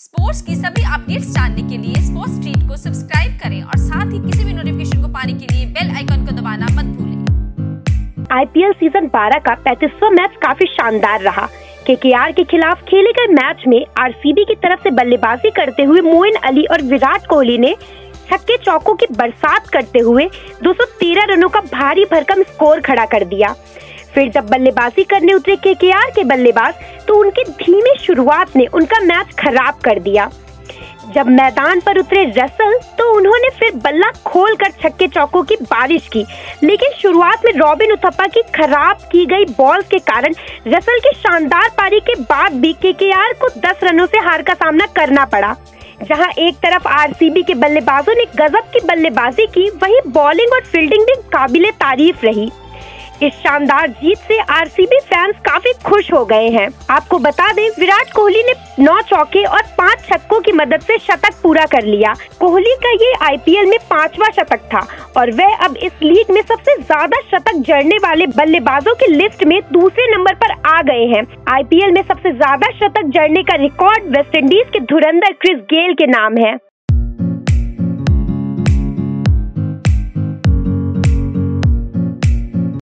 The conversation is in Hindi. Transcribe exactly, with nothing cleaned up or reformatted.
स्पोर्ट्स की सभी अपडेट्स जानने के लिए स्पोर्ट्स स्ट्रीट को सब्सक्राइब करें और साथ ही किसी भी नोटिफिकेशन को पाने के लिए बेल आइकन को दबाना मत भूलें। आईपीएल सीजन बारह का पैंतीसवां मैच काफी शानदार रहा। केकेआर के खिलाफ खेले गए मैच में आरसीबी की तरफ से बल्लेबाजी करते हुए मोइन अली और विराट कोहली ने छक्के चौकों की बरसात करते हुए दो सौ तेरह रनों का भारी भरकम स्कोर खड़ा कर दिया। फिर जब बल्लेबाजी करने उतरे केकेआर के बल्लेबाज तो उनकी धीमी शुरुआत ने उनका मैच खराब कर दिया। जब मैदान पर उतरे रसल तो उन्होंने फिर बल्ला खोलकर छक्के चौकों की बारिश की, लेकिन शुरुआत में रॉबिन उथप्पा की खराब की गई बॉल्स के कारण रसल की शानदार पारी के बाद भी केकेआर को दस रनों से हार का सामना करना पड़ा। जहां एक तरफ आरसीबी के बल्लेबाजों ने गजब की बल्लेबाजी की, वहीं बॉलिंग और फील्डिंग भी काबिले तारीफ रही। इस शानदार जीत से आरसीबी फैंस काफी खुश हो गए हैं। आपको बता दें, विराट कोहली ने नौ चौके और पांच छक्कों की मदद से शतक पूरा कर लिया। कोहली का ये आईपीएल में पांचवा शतक था और वह अब इस लीग में सबसे ज्यादा शतक जड़ने वाले बल्लेबाजों की लिस्ट में दूसरे नंबर पर आ गए हैं। आईपीएल में सबसे ज्यादा शतक जड़ने का रिकॉर्ड वेस्टइंडीज के धुरंधर क्रिस गेल के नाम है।